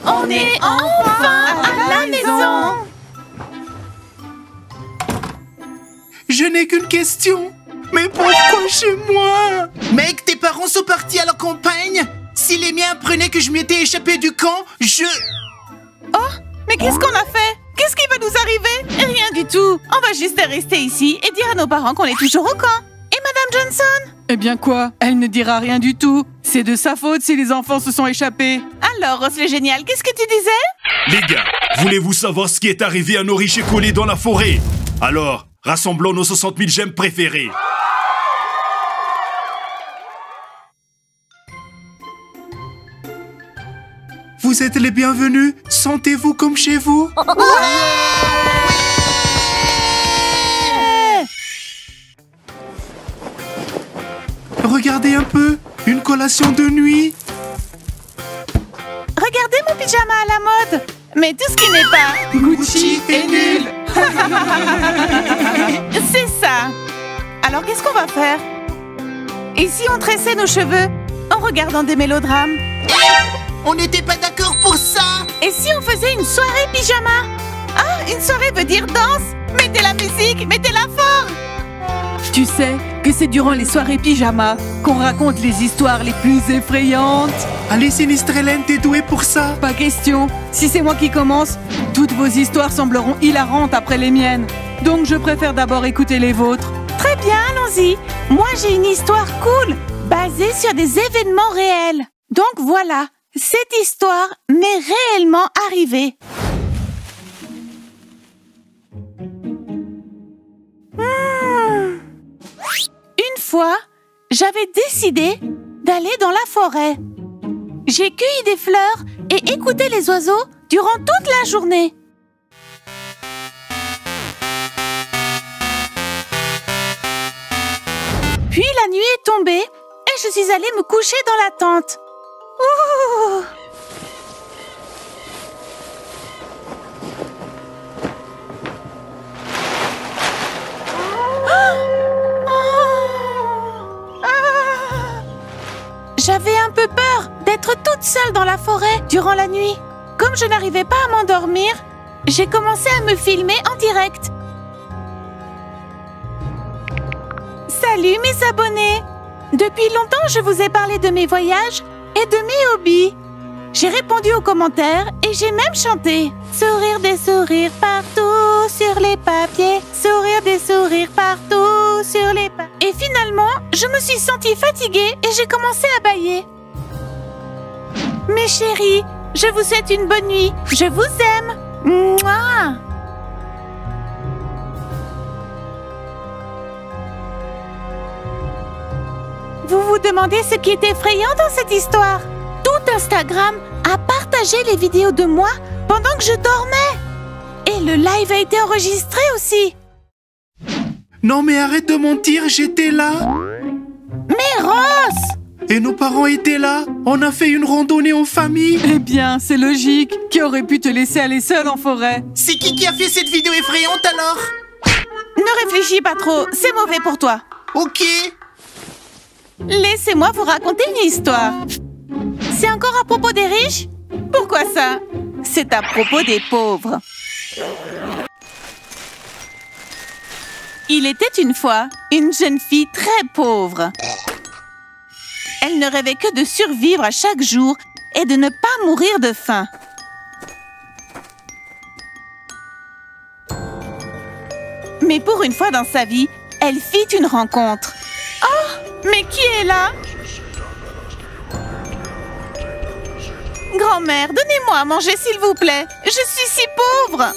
On est enfin à la maison. Je n'ai qu'une question. Mais pourquoi chez moi? Mec, tes parents sont partis à la campagne. Si les miens apprenaient que je m'étais échappé du camp, Oh, mais qu'est-ce qu'on a fait? Qu'est-ce qui va nous arriver? Rien du tout. On va juste rester ici et dire à nos parents qu'on est toujours au camp. Et Madame Johnson? Eh bien quoi? Elle ne dira rien du tout. C'est de sa faute si les enfants se sont échappés. Alors, Ross le génial, qu'est-ce que tu disais? Les gars, voulez-vous savoir ce qui est arrivé à nos riches écoliers dans la forêt? Alors, rassemblons nos 60 000 gemmes préférées. vous êtes les bienvenus. Sentez-vous comme chez vous. Regardez un peu, une collation de nuit. Regardez mon pyjama à la mode. Mais tout ce qui n'est pas Gucci est nul. c'est ça. Alors qu'est-ce qu'on va faire? Et si on tressait nos cheveux en regardant des mélodrames? On n'était pas d'accord pour ça. Et si on faisait une soirée pyjama? Ah, une soirée veut dire danse. Mettez la musique, mettez-la fort. Tu sais que c'est durant les soirées pyjama qu'on raconte les histoires les plus effrayantes. Allez, Sinistrellen, t'es douée pour ça. Pas question. Si c'est moi qui commence, toutes vos histoires sembleront hilarantes après les miennes. Donc je préfère d'abord écouter les vôtres. Très bien, allons-y. Moi, j'ai une histoire cool, basée sur des événements réels. Donc voilà, cette histoire m'est réellement arrivée. Une fois, j'avais décidé d'aller dans la forêt. J'ai cueilli des fleurs et écouté les oiseaux durant toute la journée. Puis la nuit est tombée et je suis allée me coucher dans la tente. Ouh! J'avais un peu peur d'être toute seule dans la forêt durant la nuit. Comme je n'arrivais pas à m'endormir, j'ai commencé à me filmer en direct. Salut mes abonnés! Depuis longtemps, je vous ai parlé de mes voyages et de mes hobbies. J'ai répondu aux commentaires et j'ai même chanté. Sourire des sourires partout sur les papiers. Sourire des sourires partout sur les papiers. Et finalement, je me suis sentie fatiguée et j'ai commencé à bâiller. Mes chéris, je vous souhaite une bonne nuit. Je vous aime. Mouah! Vous vous demandez ce qui est effrayant dans cette histoire? Tout Instagram a partagé les vidéos de moi pendant que je dormais. Et le live a été enregistré aussi. Non mais arrête de mentir, j'étais là. Mais Ross! Et nos parents étaient là. On a fait une randonnée en famille. Eh bien, c'est logique. Qui aurait pu te laisser aller seule en forêt? C'est qui a fait cette vidéo effrayante alors? Ne réfléchis pas trop, c'est mauvais pour toi. Ok. Laissez-moi vous raconter une histoire. C'est encore à propos des riches? Pourquoi ça? C'est à propos des pauvres. Il était une fois une jeune fille très pauvre. Elle ne rêvait que de survivre à chaque jour et de ne pas mourir de faim. Mais pour une fois dans sa vie, elle fit une rencontre. Oh, mais qui est là? Grand-mère, donnez-moi à manger s'il vous plaît. Je suis si pauvre.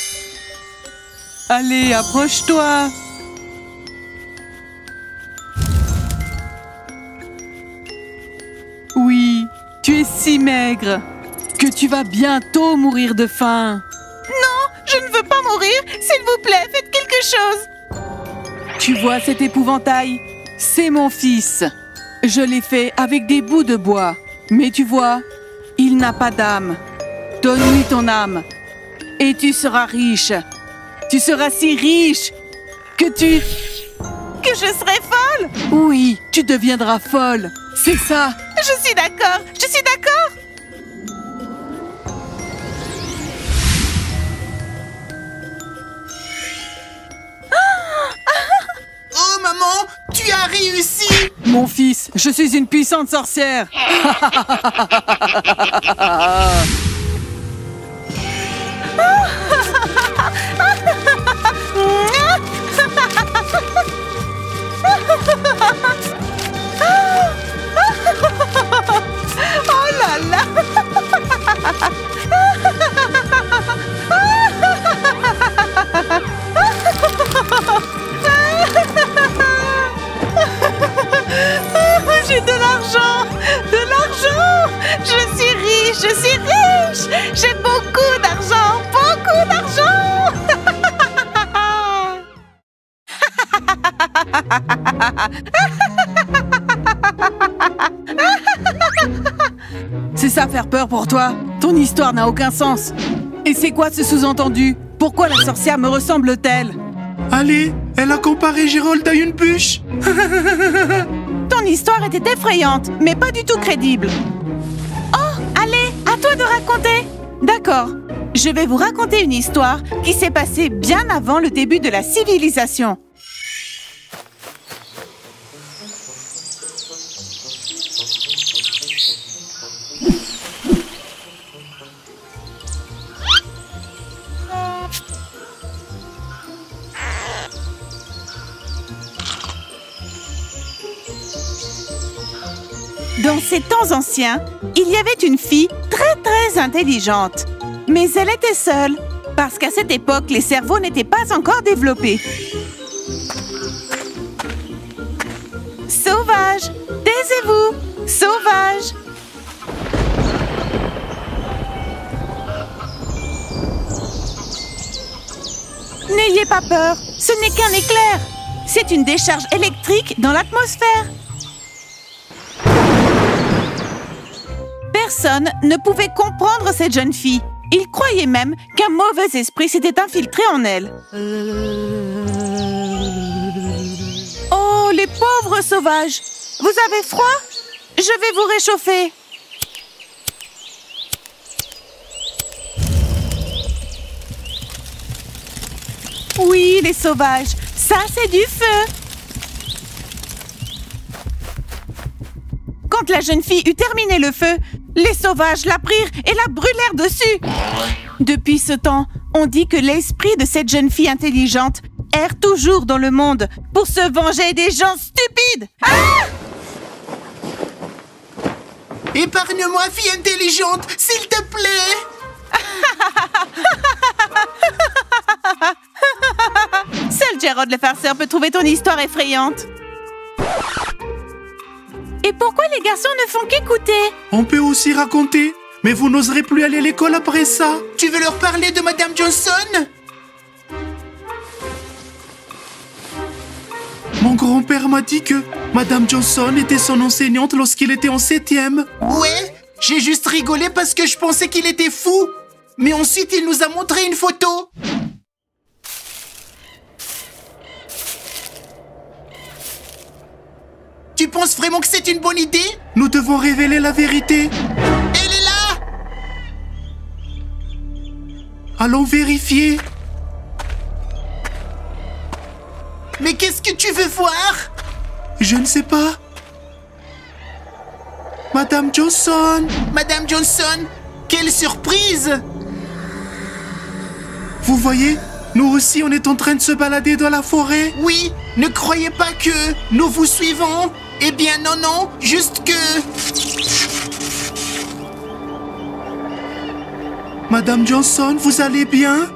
Allez, approche-toi. Oui, tu es si maigre que tu vas bientôt mourir de faim. Non, je ne veux pas mourir. S'il vous plaît, faites quelque chose. Tu vois cet épouvantail? C'est mon fils. Je l'ai fait avec des bouts de bois. Mais tu vois, il n'a pas d'âme. Donne-lui ton âme. Et tu seras riche. Tu seras si riche que Que je serai folle? Oui, tu deviendras folle. C'est ça. Je suis d'accord, je suis d'accord. Mon fils, je suis une puissante sorcière. Oh là là. J'ai de l'argent! De l'argent! Je suis riche! Je suis riche! J'ai beaucoup d'argent! Beaucoup d'argent! C'est ça faire peur pour toi? Ton histoire n'a aucun sens. Et c'est quoi ce sous-entendu? Pourquoi la sorcière me ressemble-t-elle? Allez, elle a comparé Gérold à une bûche. Ton histoire était effrayante, mais pas du tout crédible. Oh, allez, à toi de raconter. D'accord, je vais vous raconter une histoire qui s'est passée bien avant le début de la civilisation. Dans ces temps anciens, il y avait une fille très intelligente. Mais elle était seule, parce qu'à cette époque, les cerveaux n'étaient pas encore développés. Sauvage, taisez-vous! Sauvage! N'ayez pas peur, ce n'est qu'un éclair. C'est une décharge électrique dans l'atmosphère. Personne ne pouvait comprendre cette jeune fille. Il croyait même qu'un mauvais esprit s'était infiltré en elle. Oh, les pauvres sauvages! Vous avez froid? Je vais vous réchauffer. Oui, les sauvages, ça c'est du feu. Quand la jeune fille eut terminé le feu, les sauvages la prirent et la brûlèrent dessus. Depuis ce temps, on dit que l'esprit de cette jeune fille intelligente erre toujours dans le monde pour se venger des gens stupides. Ah! Épargne-moi, fille intelligente, s'il te plaît. Seul Gérold le farceur peut trouver ton histoire effrayante. Et pourquoi les garçons ne font qu'écouter? On peut aussi raconter, mais vous n'oserez plus aller à l'école après ça. Tu veux leur parler de Madame Johnson? Mon grand-père m'a dit que Madame Johnson était son enseignante lorsqu'il était en 7e. Ouais, j'ai juste rigolé parce que je pensais qu'il était fou. Mais ensuite, il nous a montré une photo. Tu penses vraiment que c'est une bonne idée? Nous devons révéler la vérité. Elle est là! Allons vérifier. Mais qu'est-ce que tu veux voir? Je ne sais pas. Madame Johnson! Madame Johnson! Quelle surprise! Vous voyez? Nous aussi, on est en train de se balader dans la forêt. Oui, ne croyez pas que nous vous suivons. Eh bien, non, juste que... Madame Johnson, vous allez bien?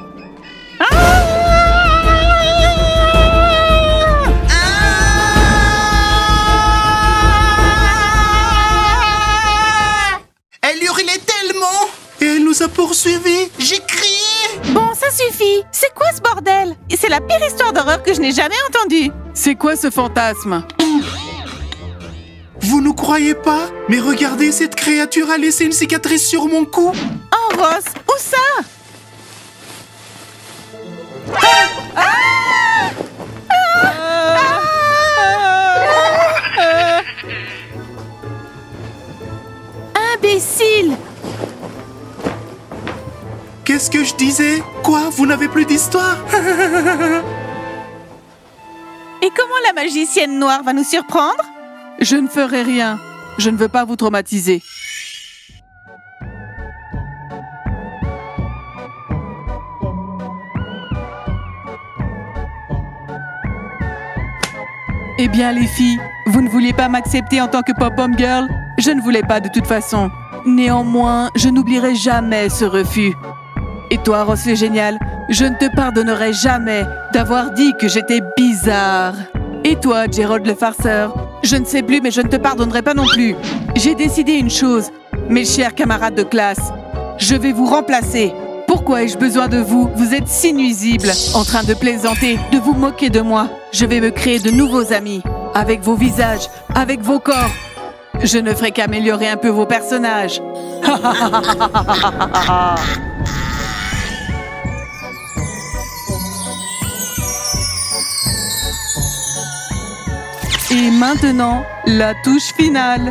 Elle hurlait tellement! Et elle nous a poursuivis. J'ai crié! Bon, ça suffit. C'est quoi ce bordel? C'est la pire histoire d'horreur que je n'ai jamais entendue. C'est quoi ce fantasme? Vous ne croyez pas? Mais regardez, cette créature a laissé une cicatrice sur mon cou. Oh, Ross, où ça? Imbécile! Qu'est-ce que je disais? Quoi? Vous n'avez plus d'histoire? Et comment la magicienne noire va nous surprendre? Je ne ferai rien. Je ne veux pas vous traumatiser. Eh bien les filles, vous ne vouliez pas m'accepter en tant que pop-up girl? Je ne voulais pas de toute façon. Néanmoins, je n'oublierai jamais ce refus. Et toi, Ross le génial, je ne te pardonnerai jamais d'avoir dit que j'étais bizarre. Et toi, Gerald le farceur, je ne sais plus mais je ne te pardonnerai pas non plus. J'ai décidé une chose, mes chers camarades de classe, je vais vous remplacer. Pourquoi ai-je besoin de vous? Vous êtes si nuisibles, en train de plaisanter, de vous moquer de moi. Je vais me créer de nouveaux amis, avec vos visages, avec vos corps. Je ne ferai qu'améliorer un peu vos personnages. Et maintenant, la touche finale.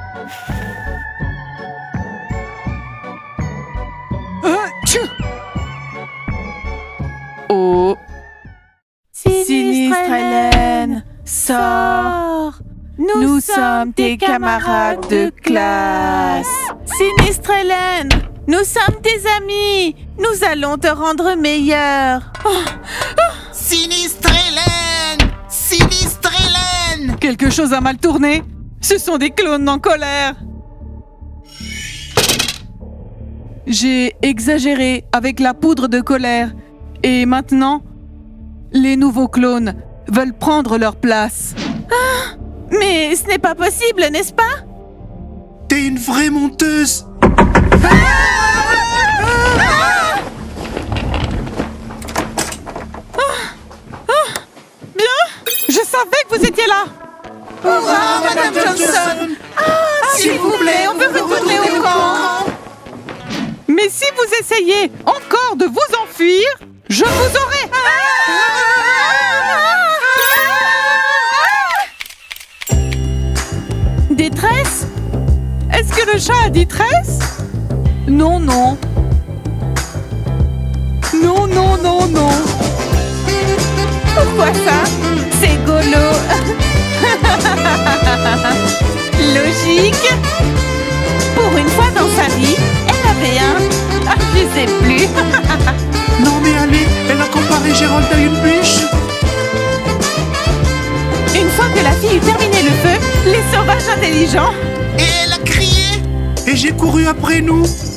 Oh. Sinistre Hélène, sors. Nous sommes tes camarades de classe. Sinistre Hélène, nous sommes tes amis. Nous allons te rendre meilleur. Sinistre Hélène! Sinistre Hélène! Quelque chose a mal tourné. Ce sont des clones en colère. J'ai exagéré avec la poudre de colère. Et maintenant, les nouveaux clones veulent prendre leur place. Mais ce n'est pas possible, n'est-ce pas? T'es une vraie menteuse! Je savais que vous étiez là. Madame Johnson! S'il vous plaît, on peut retourner au camp. Mais si vous essayez encore de vous enfuir, je vous aurai. Détresse? Est-ce que le chat a dit tresse? Non, non. Non, non, non, non. Pourquoi ça? C'est golo. Logique. Pour une fois dans sa vie, elle avait un... je sais plus. Non mais allez, elle a comparé Gérald à une bûche. Une fois que la fille eut terminé le feu, les sauvages intelligents... Et elle a crié. Et j'ai couru après nous.